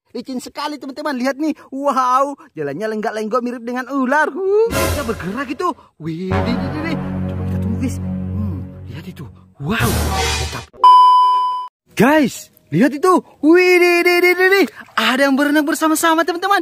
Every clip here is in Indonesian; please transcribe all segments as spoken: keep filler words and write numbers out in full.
licin sekali teman-teman. Lihat nih, wow, jalannya lenggak-lenggok mirip dengan ular. Uh, bisa bergerak itu. Wih, deh, deh, deh. Coba kita tunggu guys. Hmm, lihat itu. Wow, tetap. Guys, lihat itu. Wih, deh, deh, deh, deh. Ada yang berenang bersama-sama teman-teman.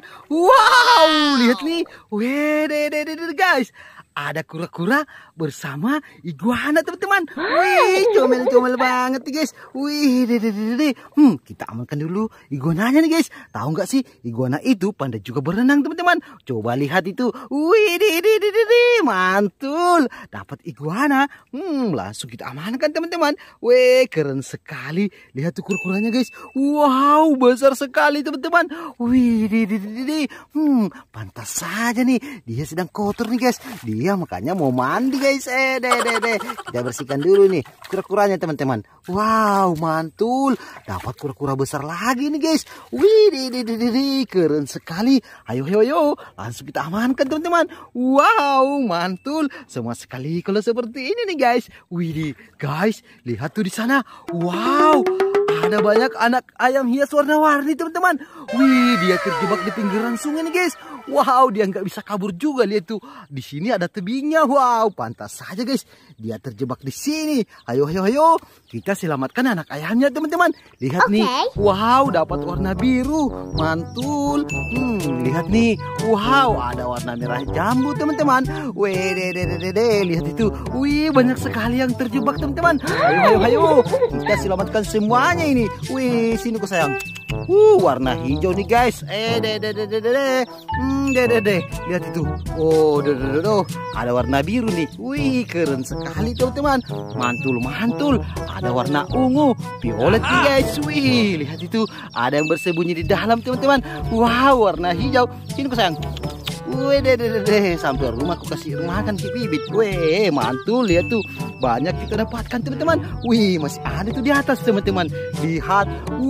Wow, lihat nih. Wih, deh, deh, deh, deh, guys. Ada kura-kura bersama iguana teman-teman. Wih, comel-comel banget nih guys. Wih, dede dede. Hmm, kita amankan dulu iguananya nih guys. Tahu nggak sih, iguana itu pandai juga berenang teman-teman. Coba lihat itu. Wih, dede dede. Mantul. Dapat iguana. Hmm, langsung kita amankan teman-teman. Wih, keren sekali. Lihat tuh kura-kuranya guys. Wow, besar sekali teman-teman. Wih, dede dede. Hmm, pantas saja nih. Dia sedang kotor nih guys. Dia Iya, makanya mau mandi guys. Eh deh deh deh. Kita bersihkan dulu nih kura-kuranya teman-teman. Wow, mantul. Dapat kura-kura besar lagi nih guys. Wih, di di di di keren sekali. Ayo ayo ayo. Langsung kita amankan teman-teman. Wow, mantul. Semua sekali kalau seperti ini nih guys. Wih, di guys, lihat tuh di sana. Wow. Ada banyak anak ayam hias warna-warni teman-teman. Wih, dia terjebak di pinggiran sungai nih guys. Wow, dia nggak bisa kabur juga. Lihat tuh, di sini ada tebingnya. Wow, pantas saja guys. Dia terjebak di sini. Ayo, ayo, ayo. Kita selamatkan anak ayamnya teman-teman. Lihat okay. nih. Wow, dapat warna biru. Mantul. Hmm, lihat nih. Wow, ada warna merah jambu teman-teman. Wih, deh, deh, deh, deh. Lihat itu. Wih, banyak sekali yang terjebak teman-teman. Ayo, ayo, ayo. Kita selamatkan semuanya ini. Wih, sini kok sayang. Uh, warna hijau nih guys. Eh, deh, deh, deh, deh, deh. Hmm, deh, deh, deh. Lihat itu. Oh, deh, deh, deh, deh. Ada warna biru nih. Wih, keren sekali teman-teman. Mantul, mantul. Ada warna ungu, violet nih guys. Wih, lihat itu. Ada yang bersembunyi di dalam teman-teman. Wow, warna hijau. Sini kok sayang. Wih, deh, deh, deh, deh. Sampai rumah aku kasih makan si bibit. Wih, mantul. Lihat tuh. Banyak kita dapatkan teman-teman. Wih, masih ada tuh di atas teman-teman. Lihat.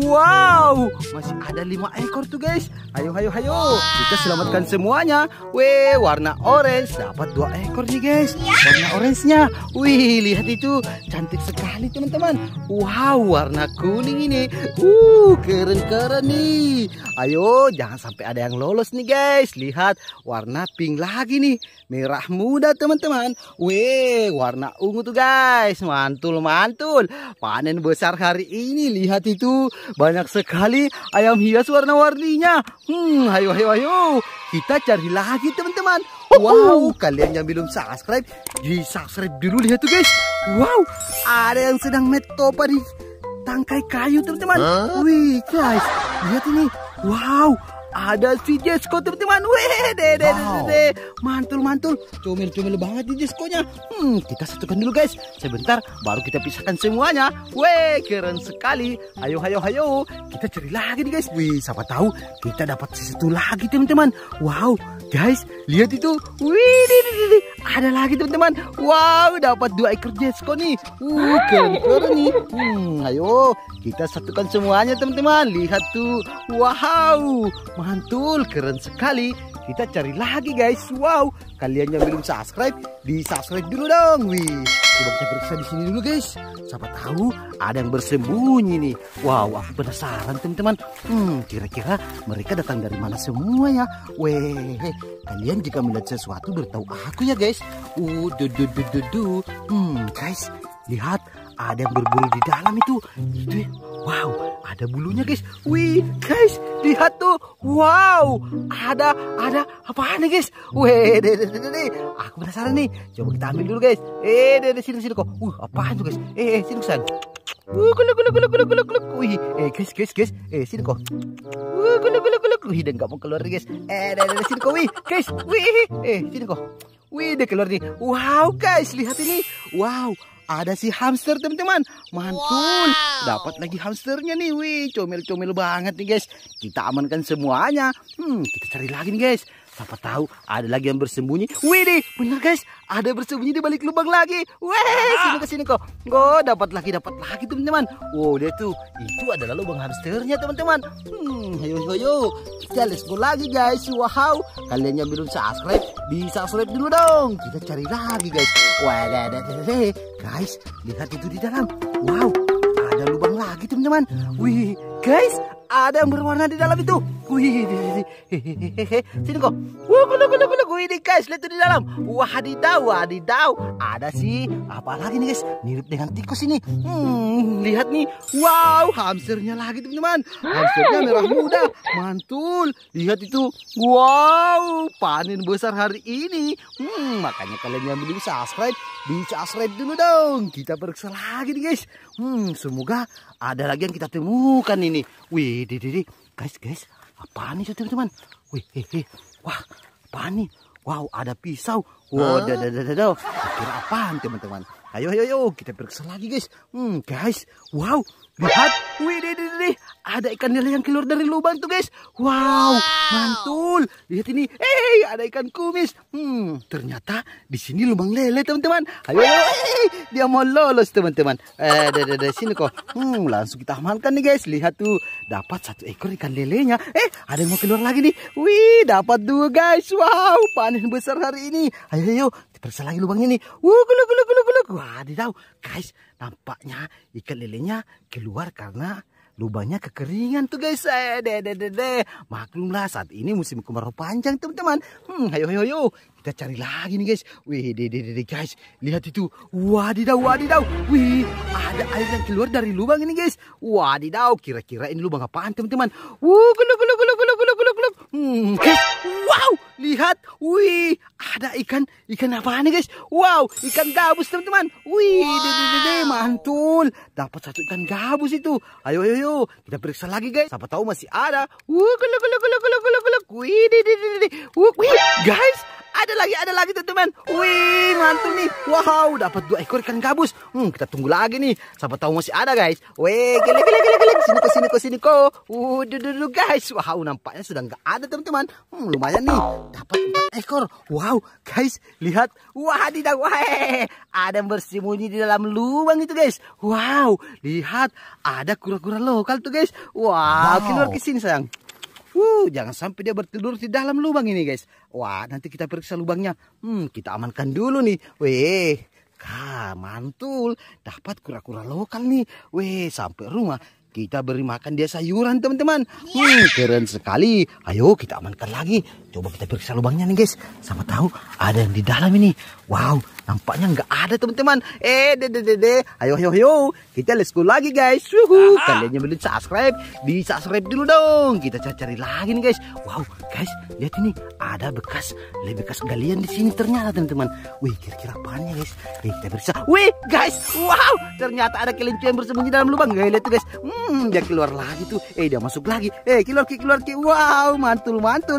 Wow, masih ada lima ekor tuh guys. Ayo, ayo, ayo. Kita selamatkan semuanya. Wih, warna orange. Dapat dua ekor nih guys. Warna orange-nya. Wih, lihat itu. Cantik sekali teman-teman. Wow, warna kuning ini. Uh, keren-keren nih. Ayo, jangan sampai ada yang lolos nih guys. Lihat, warna pink lagi nih. Merah muda teman-teman. Wih, warna ungu tuh guys. Mantul, mantul. Panen besar hari ini. Lihat itu. Banyak sekali ayam hias warna-warninya. Hmm, ayo, ayo, ayo. Kita cari lagi teman-teman. Wow, kalian yang belum subscribe, di subscribe dulu. Lihat tuh guys. Wow, ada yang sedang metopa di tangkai kayu teman-teman. Wih guys, lihat ini. Wow, ada si Jesco teman-teman. Wih, deh, deh, deh, deh. Mantul, mantul. Comel-comel banget di Jesco-nya. Hmm, kita satukan dulu guys. Sebentar, baru kita pisahkan semuanya. Wih, keren sekali. Ayo, ayo, ayo. Kita cari lagi nih guys. Wih, siapa tahu kita dapat satu lagi teman-teman. Wow, guys, lihat itu. Wih, deh, deh, deh. Ada lagi teman-teman. Wow, dapat dua ekor Jesco nih. Uh, keren-keren nih. Hmm, ayo. Kita satukan semuanya teman-teman. Lihat tuh. Wow, mantul, keren sekali. Kita cari lagi guys. Wow, kalian yang belum subscribe, di subscribe dulu dong. Wih, coba kita periksa di sini dulu guys. Siapa tahu ada yang bersembunyi nih. Wow, aku penasaran teman-teman. Hmm, kira-kira mereka datang dari mana semua ya? Weh, kalian jika melihat sesuatu beritahu aku ya guys. Uh, du du du du du. Hmm, guys, lihat. Ada yang berbulu di dalam itu. Itu ya. Wow, ada bulunya guys. Wih, guys, lihat tuh. Wow, ada ada apaan nih guys? Wih, deh, deh, deh, deh. Aku penasaran nih. Coba kita ambil dulu guys. Eh, deh, deh, sini sini kok. Uh, apaan tuh guys? Eh, eh sini kesan. Uh, guluk guluk guluk guluk guluk guluk. Wih, eh guys guys guys. Eh, sini kok. Uh, guluk guluk guluk. Wih, dan nggak mau keluar guys. Eh, deh, deh, sini kok. Wih, guys. Wih, eh, sini kok. Wih, deh keluar nih. Wow, guys, lihat ini. Wow. Ada si hamster teman-teman. Mantul. Wow. Dapat lagi hamsternya nih. Wih, comel-comel banget nih guys. Kita amankan semuanya. Hmm, kita cari lagi nih guys. Siapa tahu ada lagi yang bersembunyi. Wih deh, bener guys. Ada bersembunyi di balik lubang lagi. Wih, sini ke sini kok. Go, dapat lagi, dapat lagi teman-teman. Wow, dia tuh. Itu adalah lubang hamsternya teman-teman. Hmm, ayo, ayo, ayo. Kita let's go lagi guys. Wow, kalian yang belum subscribe, di subscribe dulu dong. Kita cari lagi guys. Wah, ada, ada, ada. Guys, lihat itu di dalam. Wow, ada lubang lagi teman-teman. Wih, guys, ada yang berwarna di dalam itu. Wih, hehehe, sini kok. Wah, kuluk kuluk kuluk. Wih, guys, lihat tuh di dalam. Wadidaw, wadidaw. Ada sih, apa lagi nih guys? Mirip dengan tikus ini. Hmm, lihat nih. Wow, hamsternya lagi teman-teman. Hamsternya merah muda, mantul. Lihat itu. Wow, panen besar hari ini. Hmm, makanya kalian yang belum subscribe, di subscribe dulu dong. Kita periksa lagi nih guys. Hmm, semoga ada lagi yang kita temukan ini. Wih, dede, guys, guys, apa nih teman-teman? Wih, hehe, wah, apa nih? Wow, ada pisau. Wow, dadah, dadah, dadah. Kira apaan teman-teman? Ayo, ayo, ayo, kita periksa lagi guys. Hmm, guys, wow, lihat. Wih, dede, dede, ada ikan lele yang keluar dari lubang tuh guys. Wow, mantul. Lihat ini. Eh, ada ikan kumis. Hmm, ternyata di sini lubang lele teman-teman. Ayo, ayo, eh, dia mau lolos teman-teman. Eh, dede, dede, sini kok. Hmm, langsung kita amankan nih guys. Lihat tuh, dapat satu ekor ikan lelenya. Eh, ada yang mau keluar lagi nih. Wih, dapat dua guys. Wow, panen besar hari ini. Ayo, ayo, kita periksa lagi lubangnya nih. Wuh, gulung, gulung, gulung, gulung. Wadidaw, guys, nampaknya ikan lelenya keluar karena lubangnya kekeringan tuh guys. Eh, de, de, de, de. Maklumlah saat ini musim kemarau panjang teman-teman. Hmm, ayo, ayo, ayo, kita cari lagi nih guys. Wih, de, de, de, de, guys, lihat itu. Wadidaw, wadidaw. Wih, ada air yang keluar dari lubang ini guys. Wadidaw, kira-kira ini lubang apaan teman-teman? Wuh, gulung, gulung, gulung, gulung, gulung, gulung, gulung. Hmm, guys, wow, lihat. Wih, ada ikan, ikan apaan nih guys? Wow, ikan gabus teman-teman. Wih, de, de, de, de, mantul. Dapat satu ikan gabus itu. Ayo, ayo, ayo, kita periksa lagi guys. Siapa tahu masih ada. Wuh, gulung, gulung, gulung, gulung, gulung, gulung. Wih, de, de, de, de. Wuh, wih, guys. Ada lagi, ada lagi teman-teman. Wih, mantul nih. Wow, dapat dua ekor ikan gabus. Hmm, kita tunggu lagi nih. Siapa tahu masih ada guys. Wih, gile, gile, gile, gile. Sini kok, sini kok, sini kok. Uh, dulu guys. Wow, nampaknya sudah nggak ada teman-teman. Hmm, lumayan nih. Dapat empat ekor. Wow, guys, lihat. Wah, tidak, wah, ada yang bersembunyi di dalam lubang itu guys. Wow, lihat. Ada kura-kura lokal tuh guys. Wow, keluar ke sini sayang. Uh, jangan sampai dia bertelur di dalam lubang ini guys. Wah, nanti kita periksa lubangnya. Hmm, kita amankan dulu nih. Weh, kah, mantul. Dapat kura-kura lokal nih. Weh, sampai rumah kita beri makan dia sayuran teman-teman. Hmm, keren sekali. Ayo kita amankan lagi. Coba kita periksa lubangnya nih guys. Sama tahu ada yang di dalam ini. Wow, nampaknya nggak ada teman-teman. Eh, dede, dede. Ayo, ayo, ayo. Kita let's go lagi guys. Wuhu. Kalian yang belum subscribe, di subscribe dulu dong. Kita cari-cari lagi nih guys. Wow, guys, lihat ini. Ada bekas, lebih bekas galian di sini ternyata teman-teman. Wih, kira-kira apaan ya guys? Eh, kita periksa. Wih, guys. Wow, ternyata ada kelinci yang bersembunyi dalam lubang. Gak lihat tuh guys. Hmm, dia keluar lagi tuh. Eh, dia masuk lagi. Eh, keluar, keluar, keluar. Wow, mantul, mantul.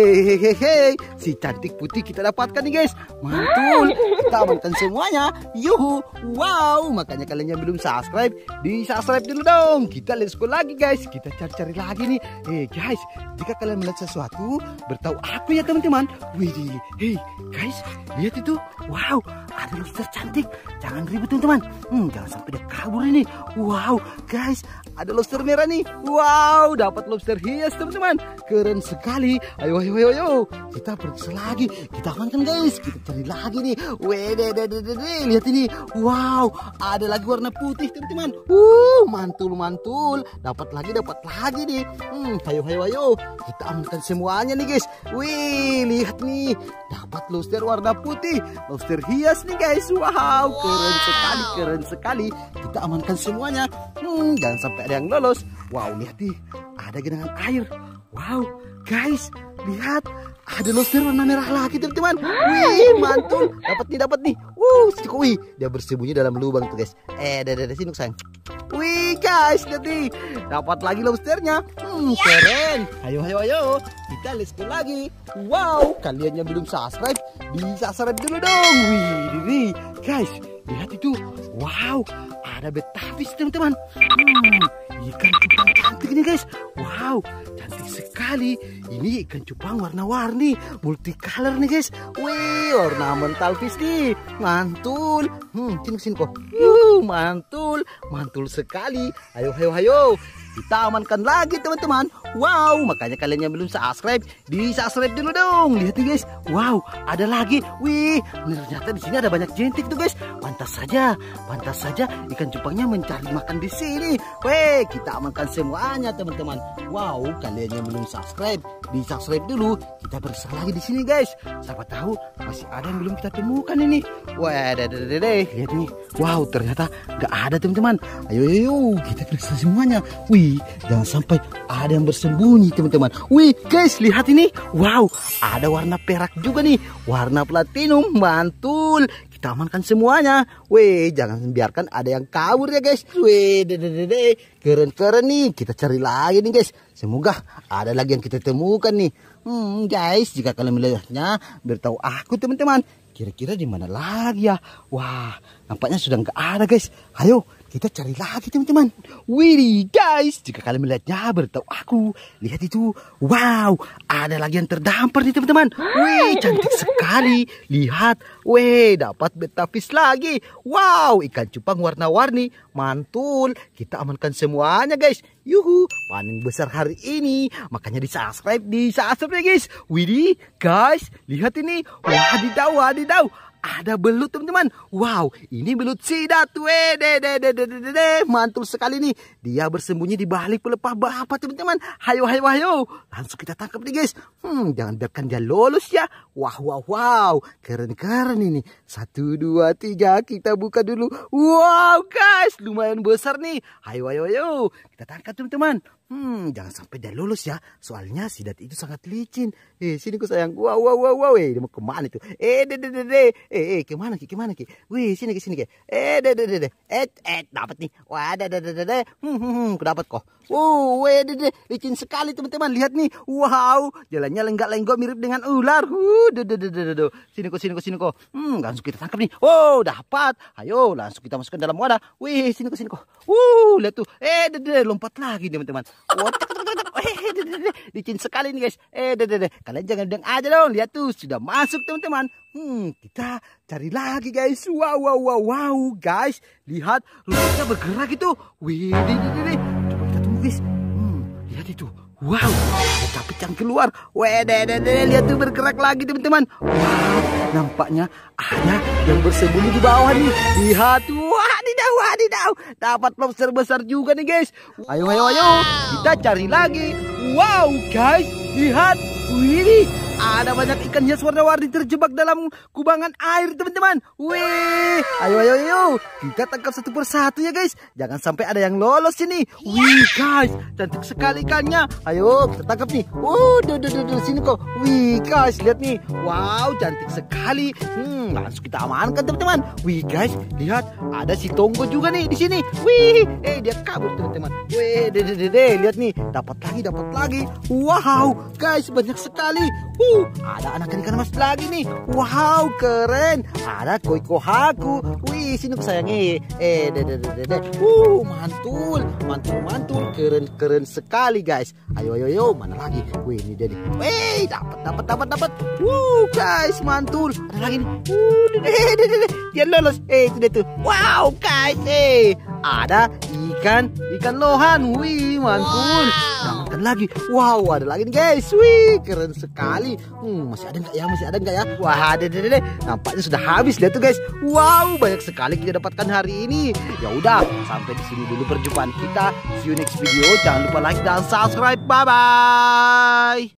Hehehe. Si cantik putih kita dapatkan nih guys. Mantul. Kita amankan semuanya. Yuhu. Wow, makanya kalian yang belum subscribe, di subscribe dulu dong. Kita let's go lagi guys. Kita cari-cari lagi nih. Eh guys, jika kalian melihat sesuatu, beritahu aku ya teman-teman. Wih, hey guys, lihat itu. Wow, ada lobster cantik. Jangan ribut teman-teman. Hmm, jangan sampai dia kabur ini. Wow, guys, ada lobster merah nih. Wow, dapat lobster hias teman-teman. Keren sekali. Ayo, ayo, ayo, ayo. Kita periksa lagi. Kita amankan guys. Kita cari lagi nih. Weh, de, de, de, de, de. Lihat ini. Wow, ada lagi warna putih teman-teman. Uh, mantul, mantul. Dapat lagi, dapat lagi nih. Hmm, ayo, ayo, ayo. Kita amankan semuanya nih guys. Wih, lihat nih. Dapat lobster warna putih. Lobster hias nih guys. Wow, keren sekali, keren sekali. Kita amankan semuanya. Hmm, jangan sampai ada yang lolos. Wow, lihat nih. Ada genangan air. Wow, guys, lihat. Ada lobster warna merah lagi teman-teman. Wih, mantul. Dapat nih, dapat nih. Wuh, wih, dia bersembunyi dalam lubang tuh guys. Eh, dari sini sayang. Wih, guys, lihat nih. Dapat lagi lobsternya. Hmm, keren. Ayo, ayo, ayo. Kita let's go lagi. Wow, kalian yang belum subscribe, bisa subscribe dulu dong. Wih, ini guys, lihat itu. Wow, ada betapis teman-teman. Hmm, ikan cupang cantik nih guys. Wow, cantik sekali. Ini ikan cupang warna-warni, multicolor nih guys. Wih, ornamental fish nih. Mantul. Hmm, sini sini kok. Uh, mantul, mantul sekali. Ayo, ayo, ayo. Kita amankan lagi teman-teman. Wow, makanya kalian yang belum subscribe, di subscribe dulu dong. Lihat nih guys, wow, ada lagi. Wih, ternyata di sini ada banyak jentik tuh guys. Pantas saja, pantas saja ikan cupangnya mencari makan di sini. Weh, kita amankan semuanya teman-teman. Wow, kalian yang belum subscribe, di subscribe dulu. Kita bersama lagi di sini guys. Siapa tahu masih ada yang belum kita temukan ini. Wah, deh, deh, deh, deh. Lihat nih. Wow, ternyata nggak ada teman-teman. Ayo, ayo, ayo, kita periksa semuanya. Wih, jangan sampai ada yang bersembunyi teman-teman. Wih, guys, lihat ini. Wow, ada warna perak juga nih. Warna platinum, mantul. Kita amankan semuanya. Wih, jangan biarkan ada yang kabur ya guys. Wih, deh, deh, deh, deh. Keren-keren nih. Kita cari lagi nih guys. Semoga ada lagi yang kita temukan nih. Hmm, guys, jika kalian melihatnya, beritahu aku teman-teman. Kira-kira di mana lagi ya? Wah, nampaknya sudah nggak ada guys. Ayo, kita cari lagi teman-teman. Wih guys, jika kalian melihatnya, beritahu aku. Lihat itu. Wow, ada lagi yang terdampar nih teman-teman. Wih, cantik sekali. Lihat. Wih, dapat betapis lagi. Wow, ikan cupang warna-warni. Mantul. Kita amankan semuanya guys. Yuhu, panen besar hari ini. Makanya di subscribe, di subscribe guys. Widih, guys, lihat ini. Wadidaw, wadidaw. Ada belut teman-teman. Wow, ini belut sidat. Weh, de, de, de, de, de, de, de. Mantul sekali nih. Dia bersembunyi di balik pelepah bapak teman-teman. Hayo, hayo, hayo. Langsung kita tangkap nih guys. Hmm, jangan biarkan dia lolos ya. Wow, wow, wow. Keren-keren ini. Satu, dua, tiga. Kita buka dulu. Wow guys, lumayan besar nih. Hayo, hayo, hayo. Kita tangkap teman-teman. Hmm, jangan sampai dia lolos ya. Soalnya sidat itu sangat licin. Eh, sini ku sayang. Wow, wow, wow, wow. Eh, dia mau kemana itu? Eh, de, de, de, de. Eh, eh, kemana ki? Kemana ki? Wih, sini ke sini ki. Eh, de, de, de, de. Eh, eh, dapat nih. Wah, de, de, de, de, de. Hmm, hmm, hmm, dapat kok. Wow, weh, de, de. Licin sekali teman-teman. Lihat nih. Wow, jalannya lenggak-lenggok mirip dengan ular. Uh, de, de, de, de, de. Sini kok, sini kok, sini kok. Hmm, langsung kita tangkap nih. Wow, dapat. Ayo, langsung kita masukkan dalam wadah. Wih, sini kok, sini kok. Uh, lihat tuh. Eh, de, de, lompat lagi teman-teman. Oh, eh, de, de, de. Licin sekali nih guys. Eh, de, de, de. Kalian jangan deng aja dong. Lihat tuh, sudah masuk teman-teman. Hmm, kita cari lagi guys. Wow, wow, wow, wow, guys. Lihat, rupanya bergerak itu. Wih, de, de, de, de. Coba kita tunggu guys. Hmm, lihat itu. Wow, tapi yang keluar. Weh, de, de, de. Lihat tuh bergerak lagi teman-teman. Wow, nampaknya ada yang bersembunyi di bawah nih. Lihat, wadidaw, wadidaw. Dapat lobster besar juga nih guys. Ayo, ayo, ayo. Kita cari lagi. Wow, guys. Lihat. Wih, ada banyak ikan hias warna-warni terjebak dalam kubangan air teman-teman. Wih, ayo, ayo, ayo. Kita tangkap satu persatu ya guys. Jangan sampai ada yang lolos ini. Wih, guys. Cantik sekali ikannya. Ayo, kita tangkap nih. Oh, duh, duh, duh, duh, sini kok. Wih, guys. Lihat nih. Wow, cantik sekali. Hmm, langsung kita amankan teman-teman. Wih, guys. Lihat. Ada si Tonggo juga nih di sini. Wih, eh dia kabur teman-teman. Wih, deh, deh, deh, deh. Lihat nih. Dapat lagi, dapat lagi. Wow, guys. Banyak sekali. Uh, ada anak ikan emas lagi nih. Wow, keren. Ada koi kohaku. Wih, sini kesayangi. Eh, deh, deh, deh, deh. Uh, mantul, mantul, mantul. Keren, keren sekali, guys. Ayo, ayo, ayo. Mana lagi? Wih, ini dia nih. Wih, dapat, dapat, dapat, dapat. Uh, guys, mantul. Ada lagi nih. Uh, deh, deh, deh, deh. Dia lolos. Eh, itu dia tuh. Wow, guys. Eh, ada ikan, ikan lohan. Wih, mantul. Damatkan lagi. Wow, ada lagi nih, guys. Wih, keren sekali. Hmm, masih ada nggak ya? Masih ada nggak ya? Wah, ada, ada, ada. Nampaknya sudah habis. Lihat tuh guys. Wow, banyak sekali kita dapatkan hari ini. Ya udah, sampai di sini dulu perjumpaan kita. See you next video. Jangan lupa like dan subscribe. Bye bye.